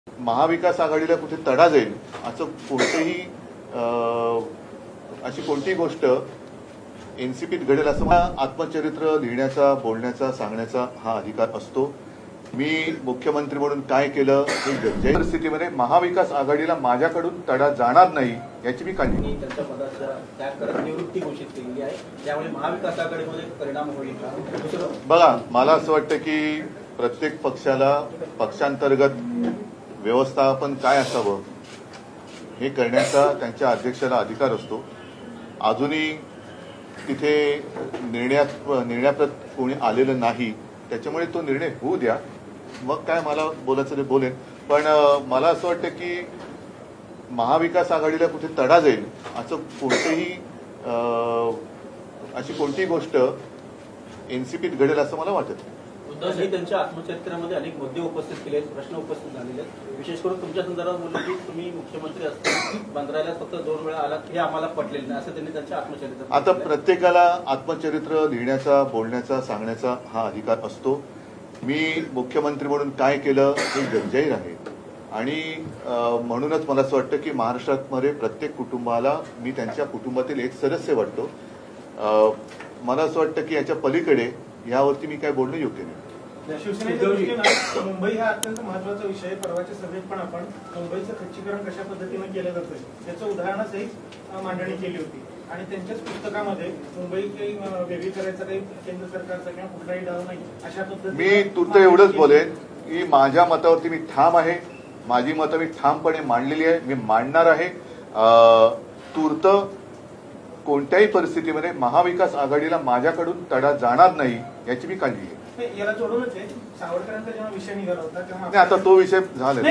महाविकास आघाडीला कुठे तडा जाईल असं कोणतेही अशी कोणतीही गोष्ट एनसीपीत घडेल असं मला आत्मचरित्र लिहिण्याचा, बोलण्याचा, सांगण्याचा हा अधिकार असतो. मी मुख्यमंत्री म्हणून काय केलं हे ज्या परिस्थितीमध्ये महाविकास आघाडीला माझ्याकडून तडा जाणार नाही याची मी काळजी. त्यांच्या पदाचा त्याग करत निवृत्ती घोषित केलेली आहे, त्यामुळे महाविकास आघाडीमध्ये परिणाम होईल का? बघा, मला असं वाटतं की प्रत्येक पक्षाला पक्षांतर्गत व्यवस्थापन काय असावं हे करण्याचा त्यांच्या अध्यक्षाला अधिकार असतो. अजूनही तिथे निर्णयाप्रत कोणी आलेलं नाही, त्याच्यामुळे तो निर्णय होऊ द्या. मग काय मला बोलायचं ते बोलेन. पण मला असं वाटतं की महाविकास आघाडीला कुठे तडा जाईल असं कोणतेही अशी कोणतीही गोष्ट एनसीपीत घडेल असं मला वाटत नाही. उद्धवजी त्यांच्या आत्मचरित्रामध्ये अनेक मुद्दे उपस्थित केले, प्रश्न उपस्थित झालेले आहेत. विशेष करून तुमच्या संदर्भात बोलले की तुम्ही मुख्यमंत्री असताना बंदराला फक्त 2 वेळा आलात, हे आम्हाला पटलेलं नाही असं त्यांनी त्यांच्या आत्मचरित्रात. आता प्रत्येकाला आत्मचरित्र लिहिण्याचा, बोलण्याचा, सांगण्याचा हा अधिकार असतो. मी मुख्यमंत्री म्हणून काय केलं हे जगजाहीर आहे आणि म्हणूनच मला असं वाटतं की महाराष्ट्रामध्ये प्रत्येक कुटुंबाला मी त्यांच्या कुटुंबातील एक सदस्य वाटतो. मला असं वाटतं की याच्या पलीकडे यावरती मी काय बोलणं योग्य नाही. शिवसेनेच्या दृष्टीनं मुंबई हा अत्यंत महत्वाचा विषय. परवाच्या सभेत पण आपण मुंबईचं खच्चीकरण कशा पद्धतीनं केलं जातं त्याचं उदाहरणासहित मांडणी केली होती आणि त्यांच्याच पुस्तकामध्ये मुंबई काही वेगळी करायचा काही केंद्र सरकारचा किंवा कुठलाही डाव नाही अशा पद्धतीने मी तूर्त एवढंच बोलेन की माझ्या मतावरती मी ठाम आहे. माझी मतं मी ठामपणे मांडलेली आहे, मी मांडणार आहे. तूर्त कोणत्याही परिस्थितीमध्ये महाविकास आघाडीला माझ्याकडून तडा जाणार नाही याची मी काळजी घेईन. याला जोडूनच आहे, सावरकरांचा जेव्हा विषय निघाला होता तेव्हा नाही, आता तो विषय झाला.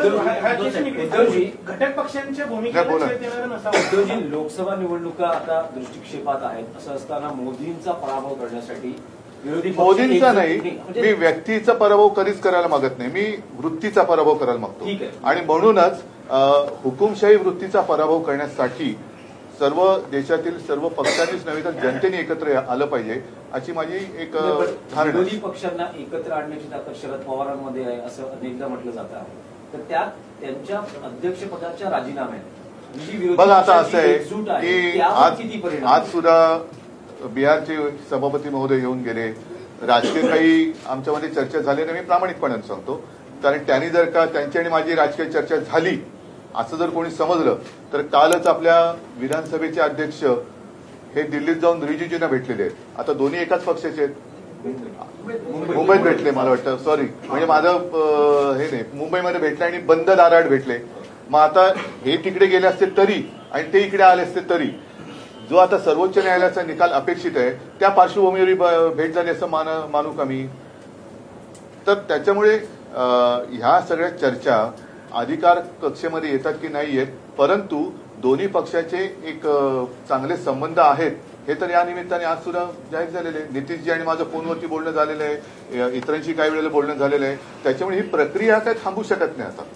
घटक पक्षांच्या भूमिकेला लोकसभा निवडणुका आता दृष्टिक्षेपात आहेत. असं असताना मोदींचा पराभव करण्यासाठी विरोधी मोदींचा नाही, मी व्यक्तीचा पराभव कधीच करायला मागत नाही. मी वृत्तीचा पराभव करायला मागतो आणि म्हणूनच हुकुमशाही वृत्तीचा पराभव करण्यासाठी सर्व देशातील सर्व पक्षांनीच नव्हे तर जनतेने एकत्र आलं पाहिजे अशी माझी एक धारणा. विरोधी पक्षांना एकत्र आणण्याची ताकद शरद पवारांमध्ये आहे असं अनेकदा म्हटलं जात आहे. तर त्यात त्यांच्या अध्यक्षपदाच्या राजीनाम्यात बघा, आता असं आहे की आज सुद्धा बिहारचे सभापती महोदय येऊन गेले. राजकीय काही आमच्यामध्ये चर्चा झाली नाही, मी प्रामाणिकपणे सांगतो. कारण त्यांनी जर का त्यांची आणि माझी राजकीय चर्चा झाली असं जर कोणी समजलं तर कालच आपल्या विधानसभेचे अध्यक्ष हे दिल्लीत जाऊन रिजिजूंना भेटलेले आहेत. आता दोन्ही एकाच पक्षाचे आहेत. मुंबईत भेटले, मला वाटतं, सॉरी, म्हणजे माझं हे नाही, मुंबईमध्ये भेटले आणि बंद दाराआड भेटले. मग आता हे तिकडे गेले असते तरी आणि ते इकडे आले असते तरी जो आता सर्वोच्च न्यायालयाचा निकाल अपेक्षित आहे त्या पार्श्वभूमीवर भेट झाली असं मानू का मी? तर त्याच्यामुळे ह्या सगळ्या चर्चा अधिकार कक्षेमध्ये येतात की नाही येत, परंतु दोन्ही पक्षाचे एक चांगले संबंध आहेत हे तर या निमित्ताने आज सुद्धा जाहीर झालेले आहे. नितीशजी आणि माझं फोनवरती बोलणं झालेलं आहे, इतरांशी काही वेळेला बोलणं झालेलं आहे. त्याच्यामुळे ही प्रक्रिया काय थांबू शकत नाही. आता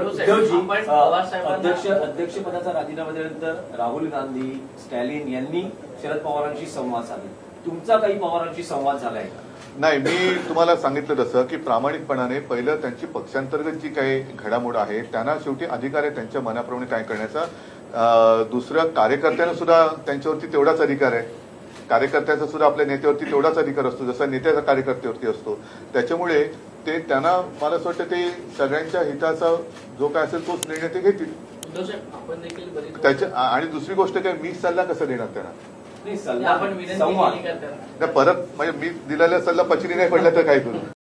अध्यक्षपदाचा राजीनामा दिल्यानंतर राहुल गांधी, स्टॅलिन यांनी शरद पवारांशी संवाद साधला. तुमचा काही पवारांशी संवाद झालाय का? नाही, मी तुम्हाला सांगितलं तसं की प्रामाणिकपणाने पहिलं त्यांची पक्षांतर्गत जी काही घडामोड आहे त्यांना शेवटी अधिकार आहे त्यांच्या मनाप्रमाणे काय करण्याचा. दुसरं, कार्यकर्त्यांना सुद्धा त्यांच्यावरती तेवढाच अधिकार आहे. कार्यकर्त्याचा सुद्धा आपल्या नेत्यावरती तेवढाच अधिकार असतो जसा नेत्याचा कार्यकर्त्यावरती असतो. त्याच्यामुळे ते त्यांना, मला असं वाटतं, ते सगळ्यांच्या हिताचा जो काय असेल तोच निर्णय ते घेतील. त्याच्या आणि दुसरी गोष्ट काय, मी सल्ला कसा देणार त्यांना? नाही, सल्ला आपण परत म्हणजे मी दिलेला सल्ला पचनी नाही पडला तर काय करू?